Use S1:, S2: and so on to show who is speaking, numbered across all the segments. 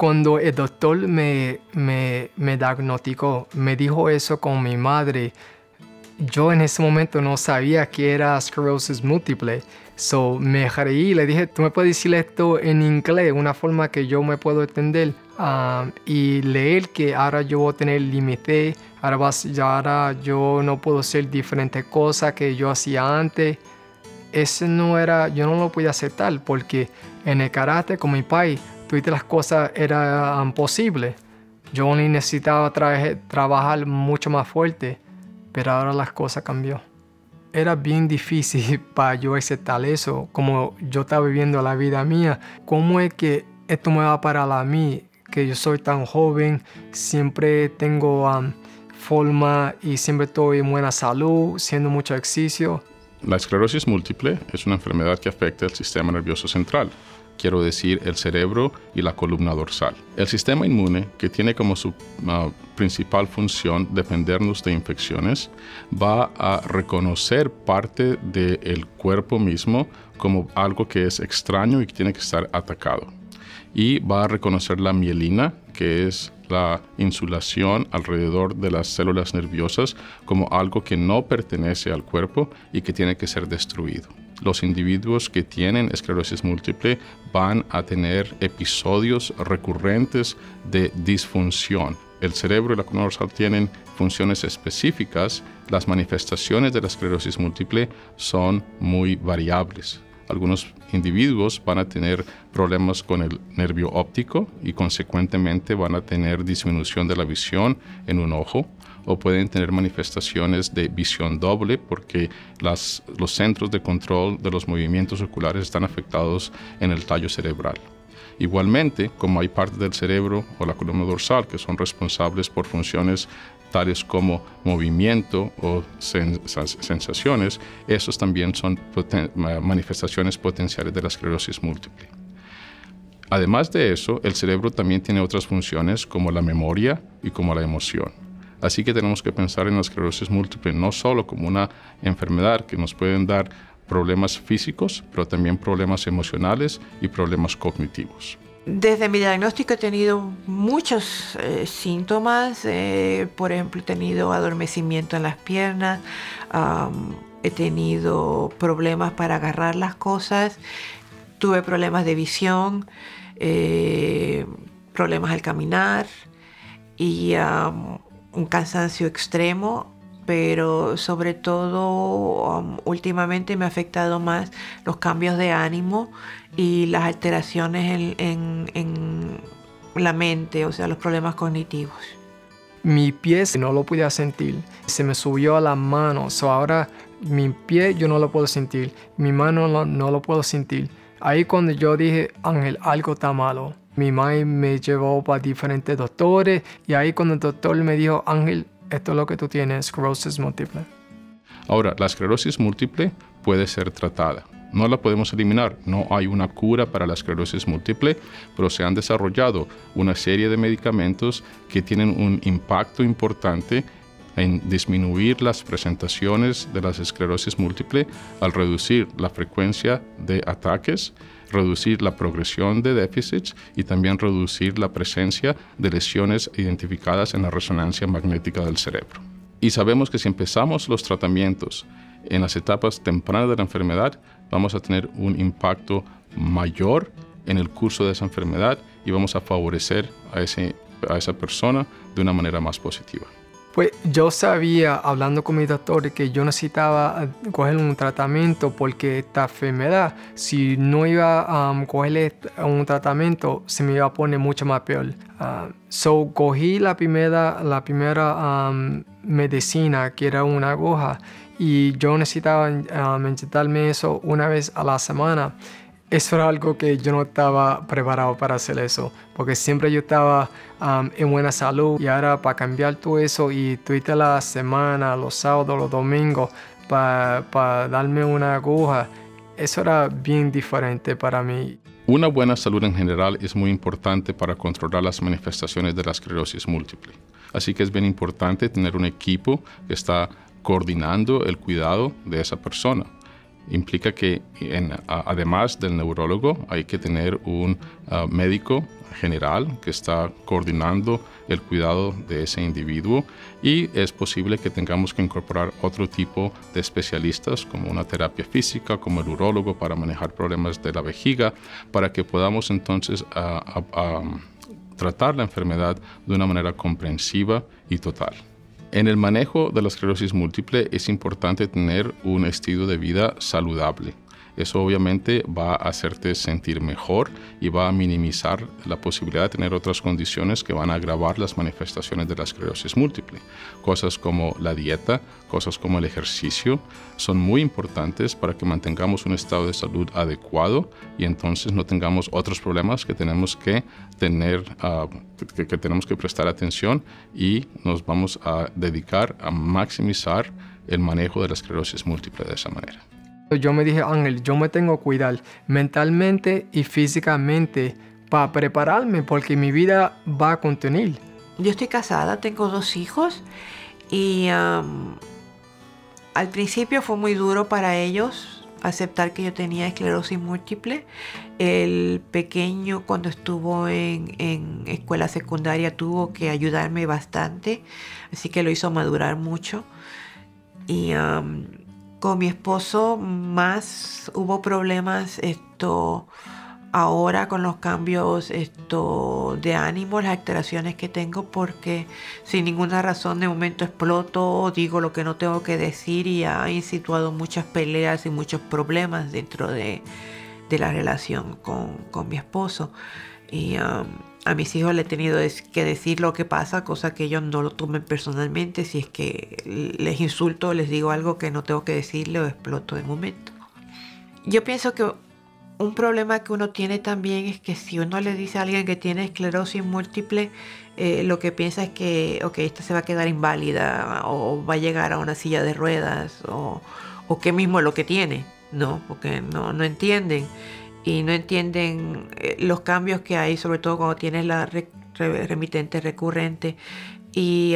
S1: Cuando el doctor me diagnosticó, me dijo eso con mi madre, yo en ese momento no sabía que era esclerosis múltiple. So, me reí y le dije, ¿tú me puedes decir esto en inglés? Una forma que yo me puedo entender. Y leer que ahora yo voy a tener límite, ahora yo no puedo hacer diferentes cosas que yo hacía antes. Eso no era, yo no lo podía aceptar porque en el karate con mi pai, todas las cosas eran posibles. Yo necesitaba trabajar mucho más fuerte, pero ahora las cosas cambió. Era bien difícil para yo aceptar eso, como yo estaba viviendo la vida mía. ¿Cómo es que esto me va a parar a mí? Que yo soy tan joven, siempre tengo forma y siempre estoy en buena salud, haciendo mucho ejercicio.
S2: La esclerosis múltiple es una enfermedad que afecta el sistema nervioso central, quiero decir el cerebro y la columna dorsal. El sistema inmune, que tiene como su principal función defendernos de infecciones, va a reconocer parte del cuerpo mismo como algo que es extraño y que tiene que estar atacado. Y va a reconocer la mielina, que es la insulación alrededor de las células nerviosas, como algo que no pertenece al cuerpo y que tiene que ser destruido. Los individuos que tienen esclerosis múltiple van a tener episodios recurrentes de disfunción. El cerebro y la columna dorsal tienen funciones específicas. Las manifestaciones de la esclerosis múltiple son muy variables. Algunos individuos van a tener problemas con el nervio óptico y consecuentemente van a tener disminución de la visión en un ojo, o pueden tener manifestaciones de visión doble porque los centros de control de los movimientos oculares están afectados en el tallo cerebral. Igualmente, como hay partes del cerebro o la columna dorsal que son responsables por funciones tales como movimiento o sensaciones, esos también son manifestaciones potenciales de la esclerosis múltiple. Además de eso, el cerebro también tiene otras funciones como la memoria y como la emoción. Así que tenemos que pensar en la esclerosis múltiple no solo como una enfermedad que nos pueden dar problemas físicos, pero también problemas emocionales y problemas cognitivos.
S3: Desde mi diagnóstico he tenido muchos síntomas. Por ejemplo, he tenido adormecimiento en las piernas, he tenido problemas para agarrar las cosas, tuve problemas de visión, problemas al caminar y un cansancio extremo, pero sobre todo últimamente me ha afectado más los cambios de ánimo y las alteraciones en la mente, o sea, los problemas cognitivos.
S1: Mi pie no lo podía sentir, se me subió a las manos, ahora mi pie yo no lo puedo sentir, mi mano no lo puedo sentir. Ahí cuando yo dije, Ángel, algo está malo. Mi mamá me llevó para diferentes doctores y ahí cuando el doctor me dijo, Ángel, esto es lo que tú tienes, esclerosis múltiple.
S2: Ahora, la esclerosis múltiple puede ser tratada. No la podemos eliminar, no hay una cura para la esclerosis múltiple, pero se han desarrollado una serie de medicamentos que tienen un impacto importante en disminuir las presentaciones de la esclerosis múltiple al reducir la frecuencia de ataques, reducir la progresión de déficits y también reducir la presencia de lesiones identificadas en la resonancia magnética del cerebro. Y sabemos que si empezamos los tratamientos en las etapas tempranas de la enfermedad, vamos a tener un impacto mayor en el curso de esa enfermedad y vamos a favorecer a esa persona de una manera más positiva.
S1: Pues yo sabía, hablando con mi doctor, que yo necesitaba coger un tratamiento porque esta enfermedad, si no iba a cogerle un tratamiento, se me iba a poner mucho más peor. Cogí la primera medicina, que era una aguja, y yo necesitaba inyectarme eso una vez a la semana. Eso era algo que yo no estaba preparado para hacer eso, porque siempre yo estaba en buena salud y ahora para cambiar todo eso y toda la semana, los sábados, los domingos, para darme una aguja, eso era bien diferente para mí.
S2: Una buena salud en general es muy importante para controlar las manifestaciones de la esclerosis múltiple. Así que es bien importante tener un equipo que está coordinando el cuidado de esa persona. Implica que además del neurólogo hay que tener un médico general que está coordinando el cuidado de ese individuo, y es posible que tengamos que incorporar otro tipo de especialistas como una terapia física, como el urólogo para manejar problemas de la vejiga, para que podamos entonces tratar la enfermedad de una manera comprensiva y total. En el manejo de la esclerosis múltiple es importante tener un estilo de vida saludable. Eso obviamente va a hacerte sentir mejor y va a minimizar la posibilidad de tener otras condiciones que van a agravar las manifestaciones de la esclerosis múltiple. Cosas como la dieta, cosas como el ejercicio, son muy importantes para que mantengamos un estado de salud adecuado y entonces no tengamos otros problemas que tenemos que tener, que tenemos que prestar atención, y nos vamos a dedicar a maximizar el manejo de la esclerosis múltiple de esa manera.
S1: Yo me dije, Ángel, yo me tengo que cuidar mentalmente y físicamente para prepararme porque mi vida va a continuar.
S3: Yo estoy casada, tengo 2 hijos y al principio fue muy duro para ellos aceptar que yo tenía esclerosis múltiple. El pequeño, cuando estuvo en escuela secundaria, tuvo que ayudarme bastante, así que lo hizo madurar mucho. Y con mi esposo más hubo problemas ahora con los cambios de ánimo, las alteraciones que tengo, porque sin ninguna razón de momento exploto, digo lo que no tengo que decir, y ha situado muchas peleas y muchos problemas dentro de la relación con mi esposo. Y a mis hijos les he tenido que decir lo que pasa, cosa que ellos no lo tomen personalmente. Si es que les insulto o les digo algo que no tengo que decirle, o exploto de momento. Yo pienso que un problema que uno tiene también es que si uno le dice a alguien que tiene esclerosis múltiple, lo que piensa es que esta se va a quedar inválida o va a llegar a una silla de ruedas o qué mismo es lo que tiene. No, porque no entienden. Y no entienden los cambios que hay, sobre todo cuando tienes la remitente recurrente. Y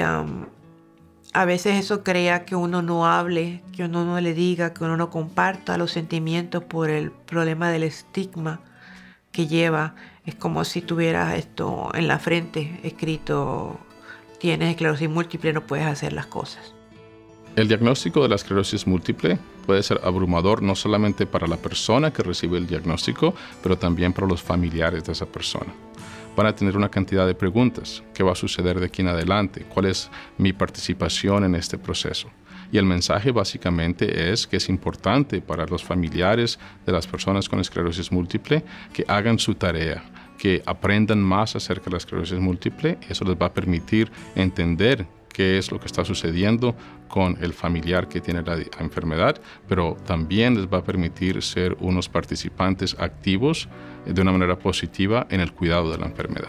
S3: a veces eso crea que uno no hable, que uno no le diga, que uno no comparta los sentimientos por el problema del estigma que lleva. Es como si tuvieras esto en la frente escrito: tienes esclerosis múltiple, no puedes hacer las cosas.
S2: El diagnóstico de la esclerosis múltiple puede ser abrumador no solamente para la persona que recibe el diagnóstico, pero también para los familiares de esa persona. Van a tener una cantidad de preguntas. ¿Qué va a suceder de aquí en adelante? ¿Cuál es mi participación en este proceso? Y el mensaje básicamente es que es importante para los familiares de las personas con esclerosis múltiple que hagan su tarea, que aprendan más acerca de la esclerosis múltiple. Eso les va a permitir entender qué es lo que está sucediendo con el familiar que tiene la enfermedad, pero también les va a permitir ser unos participantes activos de una manera positiva en el cuidado de la enfermedad.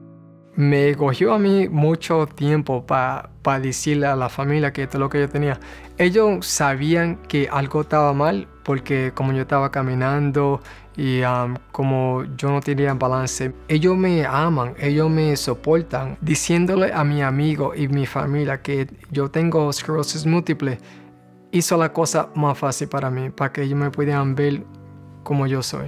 S1: Me cogió a mí mucho tiempo para decirle a la familia que esto es lo que yo tenía. Ellos sabían que algo estaba mal porque como yo estaba caminando y como yo no tenía balance, ellos me aman, ellos me soportan. Diciéndole a mi amigo y mi familia que yo tengo esclerosis múltiple hizo la cosa más fácil para mí, para que ellos me pudieran ver como yo soy.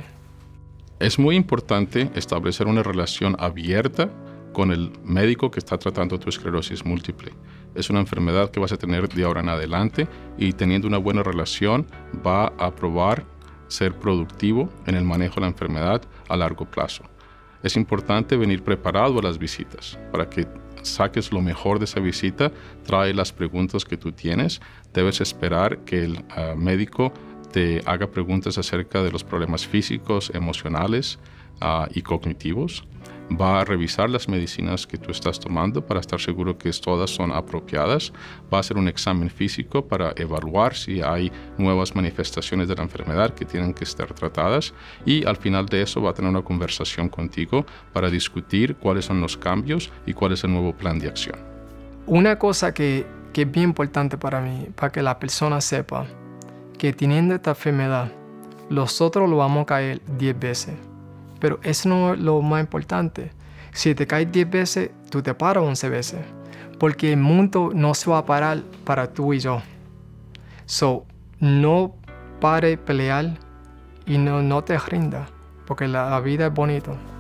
S2: Es muy importante establecer una relación abierta con el médico que está tratando tu esclerosis múltiple. Es una enfermedad que vas a tener de ahora en adelante, y teniendo una buena relación va a probar ser productivo en el manejo de la enfermedad a largo plazo. Es importante venir preparado a las visitas para que saques lo mejor de esa visita. Trae las preguntas que tú tienes. Debes esperar que el médico te haga preguntas acerca de los problemas físicos, emocionales y cognitivos. Va a revisar las medicinas que tú estás tomando para estar seguro que todas son apropiadas. Va a hacer un examen físico para evaluar si hay nuevas manifestaciones de la enfermedad que tienen que estar tratadas, y al final de eso va a tener una conversación contigo para discutir cuáles son los cambios y cuál es el nuevo plan de acción.
S1: Una cosa que es bien importante para mí, para que la persona sepa que teniendo esta enfermedad, nosotros lo vamos a caer 10 veces. Pero eso no es lo más importante. Si te caes 10 veces, tú te paras 11 veces. Porque el mundo no se va a parar para tú y yo. No pare de pelear y no te rinda, porque la vida es bonita.